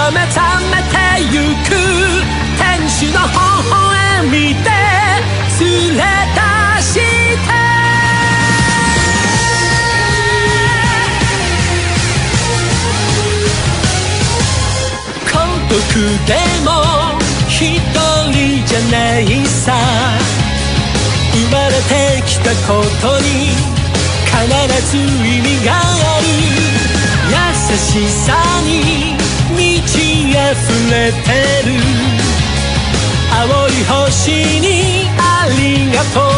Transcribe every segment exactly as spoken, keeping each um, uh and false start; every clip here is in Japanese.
は目覚めてゆく天使の微笑みで連れ出して孤独でも一人じゃないさ生まれてきたことに必ず意味がある優しさに満ち溢れてる青い星にありがとう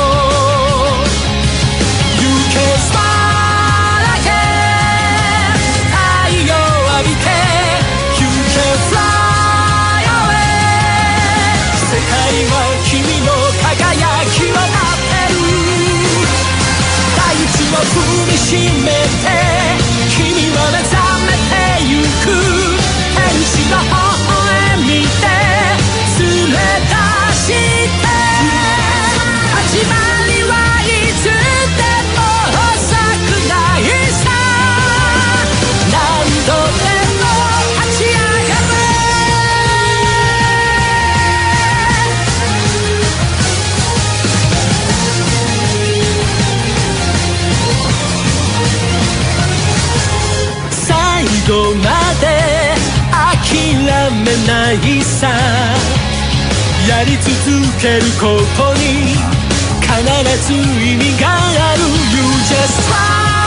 You can smile again 太陽浴びて You can fly away 世界は君の輝きを待ってる大地を踏みしめて君は目覚めてゆく天使の微笑みで連れ出して始まりはいつでも遅くないさ何度でも立ち上がる最後まで諦めないさやり続けることに必ず意味がある You just try